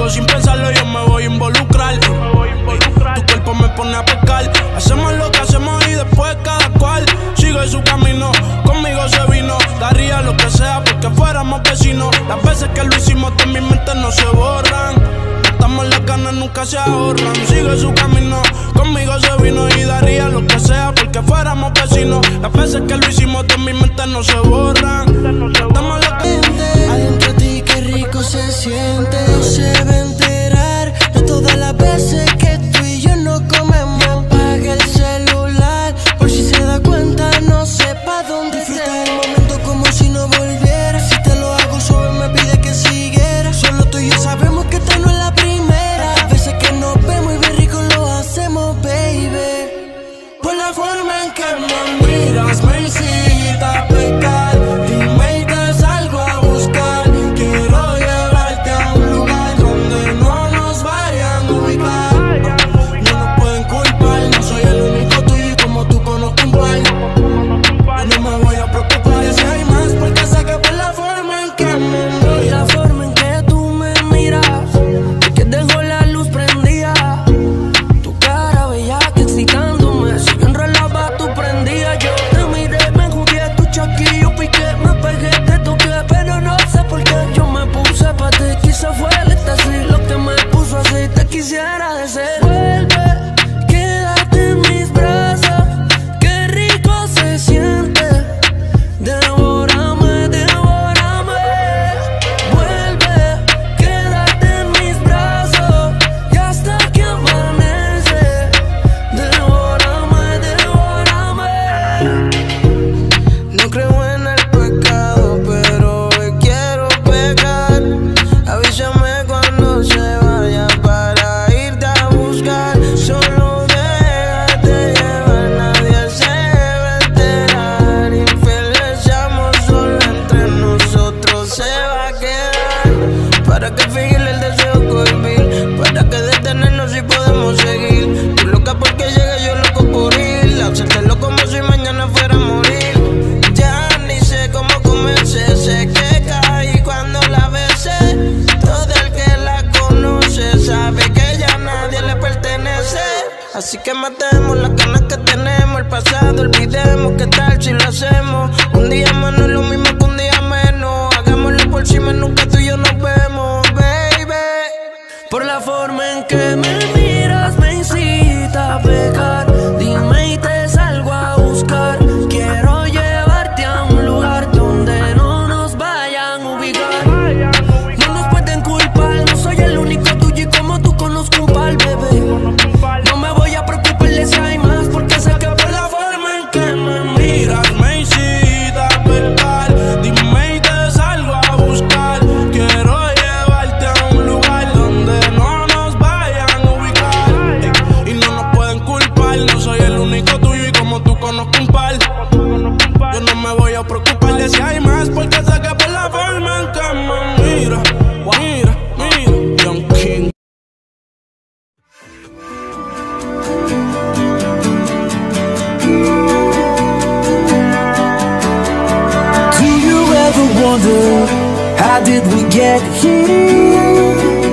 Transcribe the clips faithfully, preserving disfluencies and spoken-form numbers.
Contigo sin pensarlo yo me voy a involucrar. Tu cuerpo me pone a pescar. Hacemos lo que hacemos y después cada cual sigue su camino. Conmigo se vino, daría lo que sea porque fuéramos vecinos. Las veces que lo hicimos de mi mente no se borran. Estamos en las ganas, nunca se ahorran. Sigue su camino, conmigo se vino y daría lo que sea porque fuéramos vecinos. Las veces que lo hicimos de mi mente no se borran. Estamos en las ganas. Adentro de ti qué rico se siente. No se va a enterar de todas las veces que tú y yo no comemos. Apaga el celular por si se da cuenta, no sepa dónde disfruta el momento como si no volviera. Si te lo hago suave me pide que siguiera. Solo tú y yo sabemos que esta no es la primera. Las veces que nos vemos y bien rico lo hacemos, baby. Por la forma en que me miras me incita a pecar. Dime y te salgo a buscar. Quiero llevarte a un lugar donde no nos vayan a ubicar. No nos pueden culpar, no soy el único tuyo y como tú conozco un par. Yo no me voy a preocupar si hay más porque sé que por la forma en que me miras. La forma en que tú me miras, que dejo la luz prendida. Tu cara bella que excitándome. Si yo enrolaba tú prendías. Yo te miré, me jugué tu chaquillo, piqué, me pegué, te toqué, pero no sé por qué yo me puse pa' ti. Quizá fue el éxtasis lo que me puso así. Te quisiera decir, vuelve, quédate en mis brazos. Qué rico se siente. Devórame, devórame. Vuelve, quédate en mis brazos y hasta que amanece. Devórame, devórame. No creo en el pecado, pero hoy quiero pecar. Avísame cuando se vaya para irte a buscar. Solo déjate llevar, nadie se va a enterar. Infieles seamos, solo entre nosotros se va a quedar. ¿Para qué fingir el deseo cohibir? ¿Para qué detenernos si podemos seguir? Tú loca porque llegue, yo loco por ir. Hacértelo como si mañana fuera a morir. Ya ni sé cómo comencé, sé que caí cuando la besé. Todo el que la conoce sabe que ya nadie le pertenece. Así que matemos las ganas que tenemos, el pasado olvidemos. ¿Qué tal si lo hacemos? Un día más no es lo mismo que un día menos. Hagámoslo por cima, nunca tú y yo nos vemos, baby. Por la forma en que me miras me incita a pecar. Dime y te salgo a buscar. Quiero llevarte a un lugar donde no nos vayan a ubicar. No nos pueden culpar, no soy el único tuyo y como tú conozco un par, bebé. No me voy a preocupar si hay más porque sé que por la forma en que me miras Me incita a pecar. Dime y te salgo a buscar. Quiero llevarte a un lugar donde no nos vayan a ubicar. Ey, y no nos pueden culpar, no soy el único tuyo y como tú conozco un par. Yo no me voy a preocupar de si hay más porque sé que por la forma en que me mira, mira, mira, Young King. Do you ever wonder how did we get here?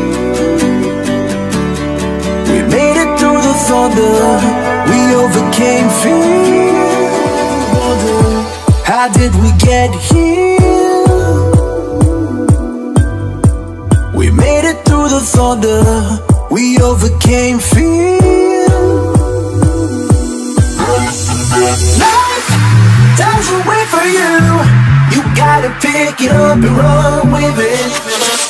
We made it through the thunder, we overcame fear. Wonder how did we get here? We made it through the thunder, we overcame fear. Life doesn't wait for you. You gotta pick it up and run with it.